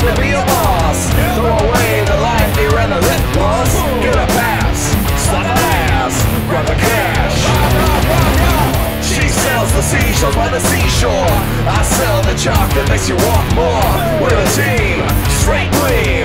to be a boss. Throw away the life you ran the lit boss. Get a pass, slap an ass, grab the cash. She sells the seashells by the seashore. I sell the chalk that makes you walk more. We're a team, straight gleam.